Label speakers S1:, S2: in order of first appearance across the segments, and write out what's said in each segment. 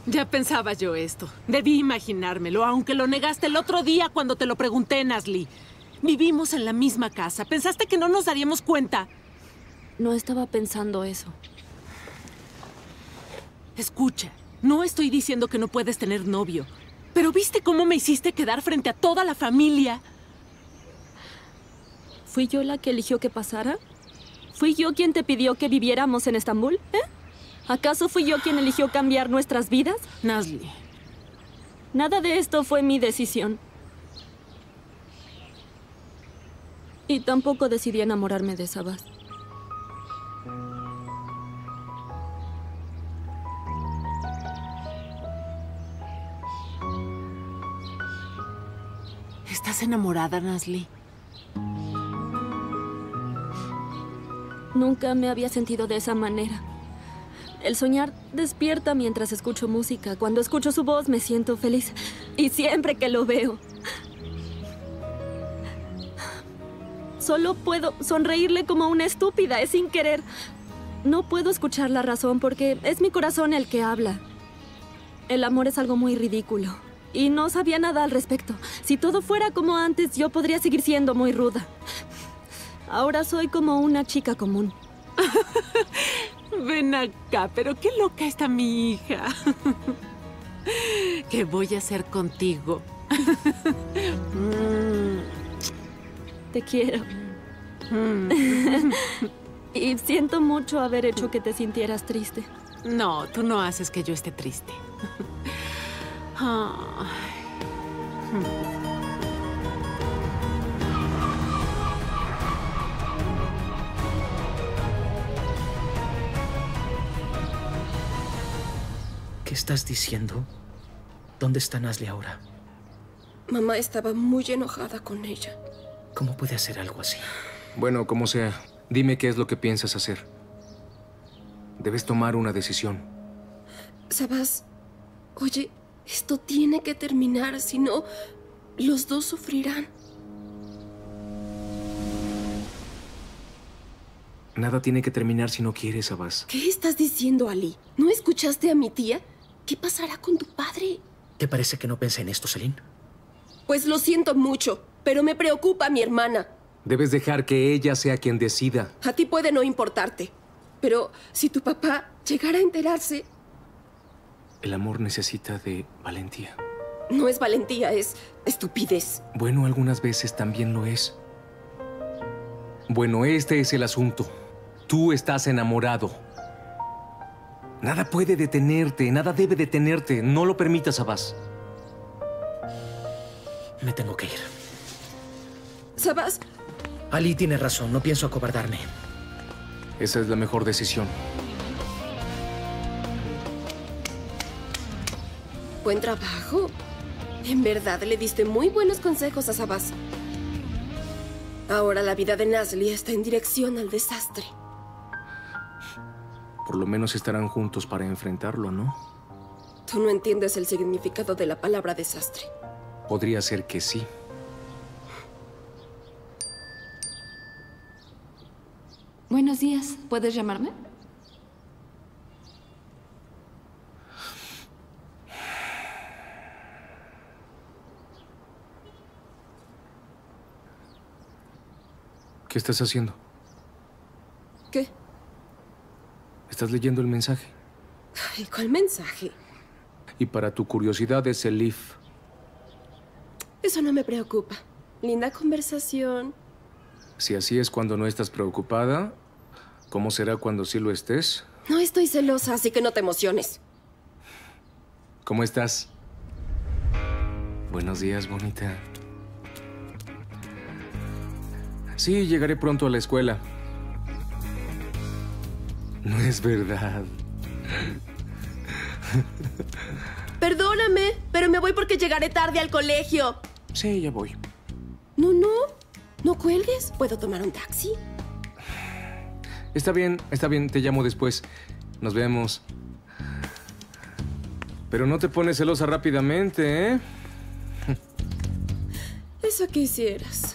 S1: Ya pensaba yo esto. Debí imaginármelo, aunque lo negaste el otro día cuando te lo pregunté, Nasli. Vivimos en la misma casa. ¿Pensaste que no nos daríamos cuenta?
S2: No estaba pensando eso.
S1: Escucha, no estoy diciendo que no puedes tener novio. Pero ¿viste cómo me hiciste quedar frente a toda la familia?
S2: ¿Fui yo la que eligió que pasara? ¿Fui yo quien te pidió que viviéramos en Estambul? ¿Acaso fui yo quien eligió cambiar nuestras vidas?
S1: Nasli.
S2: Nada de esto fue mi decisión. Y tampoco decidí enamorarme de Sabas.
S1: ¿Estás enamorada, Nasli?
S2: Nunca me había sentido de esa manera. El soñar despierta mientras escucho música. Cuando escucho su voz me siento feliz. Y siempre que lo veo, solo puedo sonreírle como una estúpida. Es sin querer. No puedo escuchar la razón porque es mi corazón el que habla. El amor es algo muy ridículo. Y no sabía nada al respecto. Si todo fuera como antes, yo podría seguir siendo muy ruda. Ahora soy como una chica común.
S1: Ven acá, pero qué loca está mi hija. ¿Qué voy a hacer contigo?
S2: Te quiero. Y siento mucho haber hecho que te sintieras triste.
S1: No, tú no haces que yo esté triste.
S3: ¿Qué estás diciendo? ¿Dónde está Nasli ahora?
S4: Mamá estaba muy enojada con ella.
S3: ¿Cómo puede hacer algo así?
S5: Bueno, como sea, dime qué es lo que piensas hacer. Debes tomar una decisión.
S4: Sabas, oye, esto tiene que terminar, si no, los dos sufrirán.
S5: Nada tiene que terminar si no quieres, Abbas.
S4: ¿Qué estás diciendo, Ali? ¿No escuchaste a mi tía? ¿Qué pasará con tu padre?
S3: ¿Te parece que no pensé en esto, Celine?
S4: Pues lo siento mucho, pero me preocupa mi hermana.
S5: Debes dejar que ella sea quien decida.
S4: A ti puede no importarte, pero si tu papá llegara a enterarse...
S5: El amor necesita de valentía.
S4: No es valentía, es estupidez.
S5: Bueno, algunas veces también lo es. Bueno, este es el asunto. Tú estás enamorado. Nada puede detenerte, nada debe detenerte. No lo permitas, Abbas.
S3: Me tengo que ir.
S4: ¿Sabas?
S3: Ali tiene razón, no pienso acobardarme.
S5: Esa es la mejor decisión.
S4: Buen trabajo. En verdad, le diste muy buenos consejos a Sabas. Ahora la vida de Nasli está en dirección al desastre.
S5: Por lo menos estarán juntos para enfrentarlo, ¿no?
S4: Tú no entiendes el significado de la palabra desastre.
S5: Podría ser que sí.
S6: Buenos días. ¿Puedes llamarme?
S5: ¿Qué estás haciendo?
S4: ¿Qué?
S5: ¿Estás leyendo el mensaje?
S4: Ay, ¿cuál mensaje?
S5: Y para tu curiosidad es el leaf.
S4: Eso no me preocupa. Linda conversación.
S5: Si así es cuando no estás preocupada, ¿cómo será cuando sí lo estés?
S4: No estoy celosa, así que no te emociones.
S5: ¿Cómo estás? Buenos días, bonita. Sí, llegaré pronto a la escuela. No es verdad.
S4: Perdóname, pero me voy porque llegaré tarde al colegio.
S5: Sí, ya voy.
S4: No, no. No cuelgues. ¿Puedo tomar un taxi?
S5: Está bien, te llamo después. Nos vemos. Pero no te pones celosa rápidamente, ¿eh?
S4: Eso quisieras.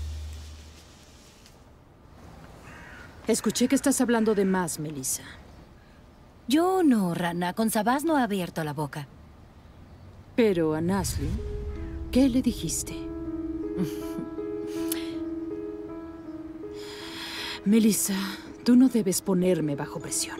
S7: Escuché que estás hablando de más, Melissa. Yo no, Rana. Con Sabaz no ha abierto la boca.
S1: Pero a Nasli, ¿qué le dijiste? Melissa, tú no debes ponerme bajo presión.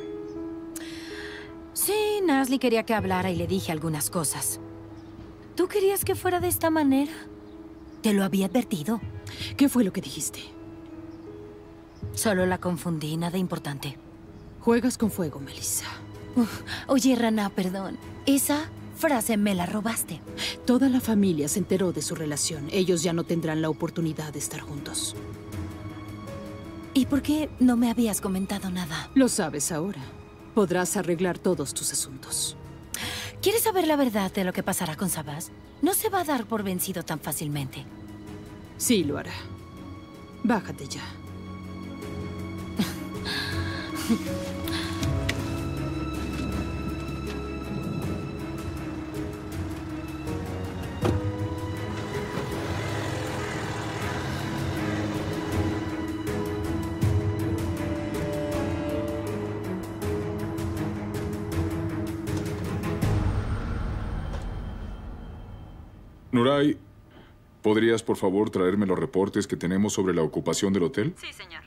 S7: Sí, Nasli quería que hablara y le dije algunas cosas. ¿Tú querías que fuera de esta manera? Te lo había advertido.
S1: ¿Qué fue lo que dijiste?
S7: Solo la confundí, nada importante.
S1: Juegas con fuego, Melissa.
S7: Oye, Rana, perdón. Esa frase me la robaste.
S1: Toda la familia se enteró de su relación. Ellos ya no tendrán la oportunidad de estar juntos.
S7: ¿Y por qué no me habías comentado nada?
S1: Lo sabes ahora. Podrás arreglar todos tus asuntos.
S7: ¿Quieres saber la verdad de lo que pasará con Sabaz? No se va a dar por vencido tan fácilmente.
S1: Sí, lo hará. Bájate ya.
S8: Nuray, ¿podrías por favor traerme los reportes que tenemos sobre la ocupación del hotel?
S2: Sí, señor.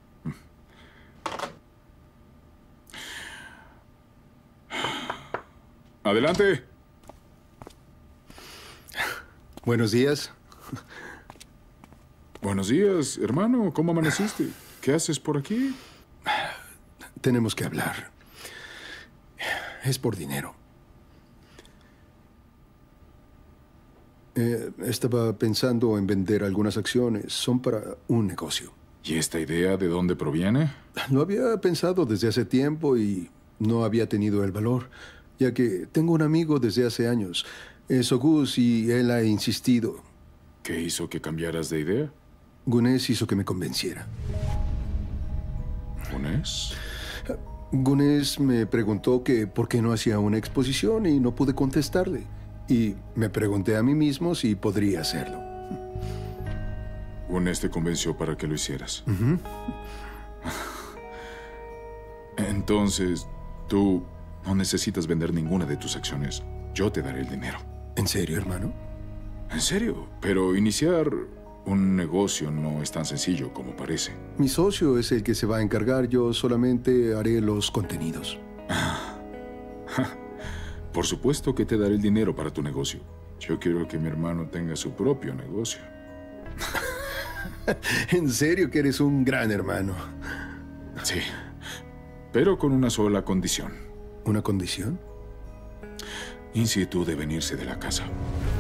S8: Adelante.
S9: Buenos días.
S8: Buenos días, hermano. ¿Cómo amaneciste? ¿Qué haces por aquí?
S9: Tenemos que hablar. Es por dinero. Estaba pensando en vender algunas acciones. Son para un negocio.
S8: ¿Y esta idea de dónde proviene?
S9: Lo había pensado desde hace tiempo y no había tenido el valor, ya que tengo un amigo desde hace años. Es Ogus y él ha insistido.
S8: ¿Qué hizo que cambiaras de idea?
S9: Gunes hizo que me convenciera.
S8: ¿Gunes?
S9: Gunes me preguntó que por qué no hacía una exposición y no pude contestarle. Y me pregunté a mí mismo si podría hacerlo.
S8: Gunes te convenció para que lo hicieras. Entonces, tú no necesitas vender ninguna de tus acciones. Yo te daré el dinero.
S9: ¿En serio, hermano?
S8: En serio, pero iniciar un negocio no es tan sencillo como parece.
S9: Mi socio es el que se va a encargar. Yo solamente haré los contenidos.
S8: Por supuesto que te daré el dinero para tu negocio. Yo quiero que mi hermano tenga su propio negocio.
S9: En serio que eres un gran hermano.
S8: Sí, pero con una sola condición.
S9: ¿Una condición?
S8: Insietud de venirse de la casa.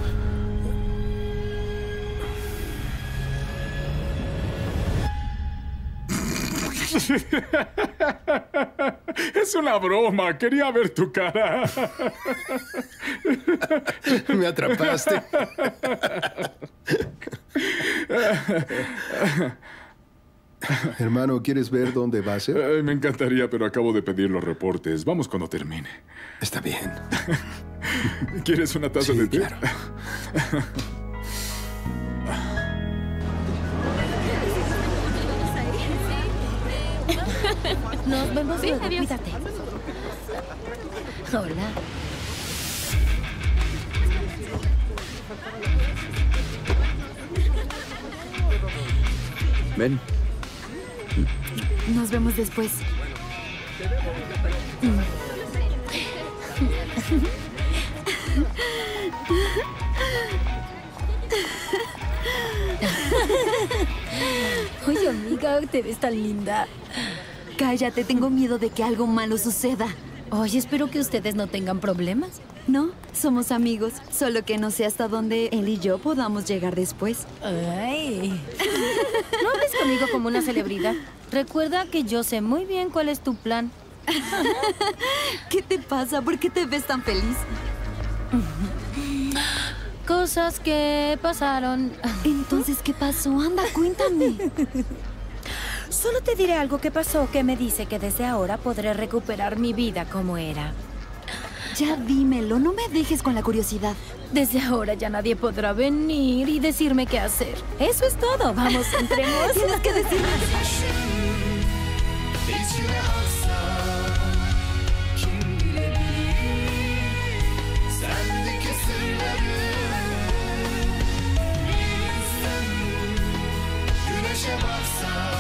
S8: Es una broma. Quería ver tu cara.
S9: Me atrapaste. Hermano, ¿quieres ver dónde va a ser?
S8: Me encantaría, pero acabo de pedir los reportes. Vamos cuando termine.
S9: Está bien.
S8: ¿Quieres una taza de té?
S9: Claro.
S7: Nos vemos luego. Cuídate. Hola.
S3: Ven.
S6: Nos vemos después.
S7: Oye, amiga, te ves tan linda.
S6: Cállate, tengo miedo de que algo malo suceda.
S7: Oye, espero que ustedes no tengan problemas.
S6: No, somos amigos. Solo que no sé hasta dónde él y yo podamos llegar después.
S7: Ay. No hables conmigo como una celebridad. Recuerda que yo sé muy bien cuál es tu plan.
S6: ¿Qué te pasa? ¿Por qué te ves tan feliz?
S7: Cosas que pasaron.
S6: Entonces, ¿qué pasó? Anda, cuéntame.
S7: Solo te diré algo que pasó que me dice que desde ahora podré recuperar mi vida como era.
S6: Ya dímelo, no me dejes con la curiosidad.
S7: Desde ahora ya nadie podrá venir y decirme qué hacer. Eso es todo. Vamos, entremos.
S6: Tienes que decirme.
S10: się mocno.